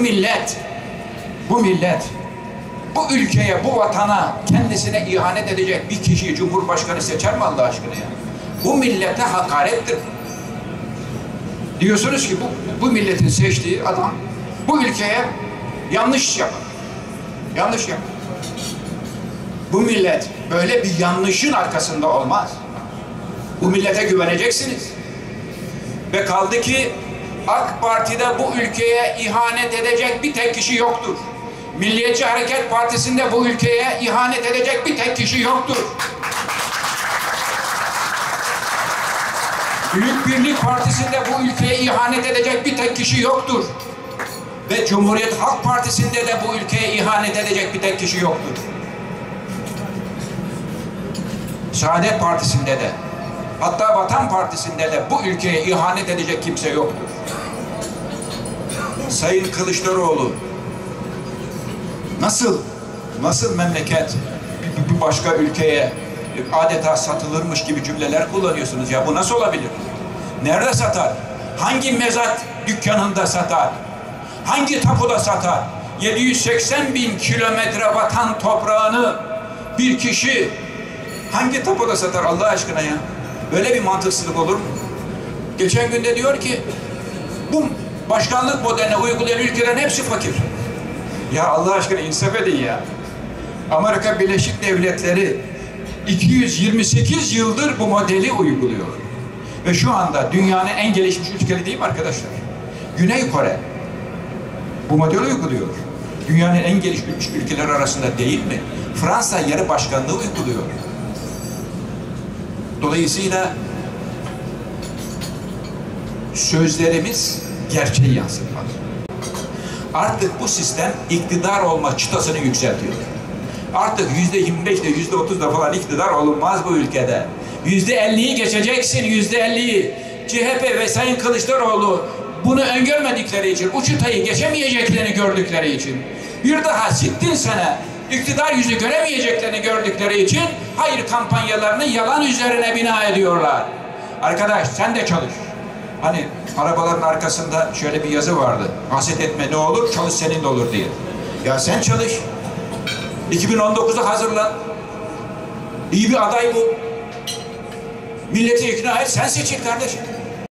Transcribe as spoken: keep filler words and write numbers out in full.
millet, bu millet, bu ülkeye, bu vatana kendisine ihanet edecek bir kişiyi Cumhurbaşkanı seçer mi Allah aşkına ya? Bu millete hakarettir. Diyorsunuz ki bu, bu milletin seçtiği adam bu ülkeye yanlış yapar. Yanlış yapar. Bu millet böyle bir yanlışın arkasında olmaz. Bu millete güveneceksiniz. Ve kaldı ki AK Parti'de bu ülkeye ihanet edecek bir tek kişi yoktur. Milliyetçi Hareket Partisi'nde bu ülkeye ihanet edecek bir tek kişi yoktur. Büyük Birlik Partisi'nde bu ülkeye ihanet edecek bir tek kişi yoktur. Ve Cumhuriyet Halk Partisi'nde de bu ülkeye ihanet edecek bir tek kişi yoktur. Saadet Partisi'nde de, hatta Vatan Partisi'nde de bu ülkeye ihanet edecek kimse yoktur. Sayın Kılıçdaroğlu, nasıl, nasıl memleket bir başka ülkeye adeta satılırmış gibi cümleler kullanıyorsunuz ya? Bu nasıl olabilir? Nerede satar? Hangi mezat dükkanında satar? Hangi tapuda satar? yedi yüz seksen bin kilometre vatan toprağını bir kişi hangi tapuda satar Allah aşkına ya? Böyle bir mantıksızlık olur mu? Geçen günde diyor ki bu başkanlık modeline uygulayan ülkelerin hepsi fakir. Ya Allah aşkına insaf edin ya. Amerika Birleşik Devletleri iki yüz yirmi sekiz yıldır bu modeli uyguluyor. Ve şu anda dünyanın en gelişmiş ülkeleri değil mi arkadaşlar? Güney Kore bu modeli uyguluyor. Dünyanın en gelişmiş ülkeler arasında değil mi? Fransa yarı başkanlığı uyguluyor. Dolayısıyla sözlerimiz gerçeği yansıtmaz. Artık bu sistem iktidar olma çıtasını yükseltiyor. Artık yüzde yirmi beşle yüzde otuzla falan iktidar olunmaz bu ülkede. Yüzde elliyi geçeceksin, yüzde elliyi. C H P ve Sayın Kılıçdaroğlu bunu öngörmedikleri için, uçutayı geçemeyeceklerini gördükleri için, bir daha sittin sene iktidar yüzü göremeyeceklerini gördükleri için hayır kampanyalarını yalan üzerine bina ediyorlar. Arkadaş sen de çalış. Hani arabaların arkasında şöyle bir yazı vardı. Haset etme ne olur, çalış senin de olur diye. Ya sen çalış. iki bin on dokuza hazırlan. İyi bir aday bu. Milleti ikna et, sen seçil kardeşim.